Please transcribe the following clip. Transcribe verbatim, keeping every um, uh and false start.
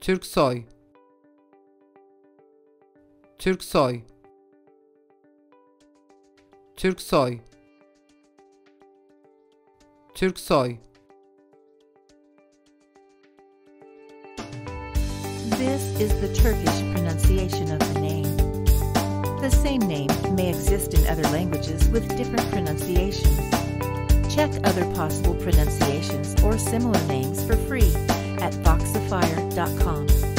Türksoy, Türksoy, Türksoy, Türksoy. This is the Turkish pronunciation of the name. The same name may exist in other languages with different pronunciations. Check other possible pronunciations or similar names for free at voxifier dot com.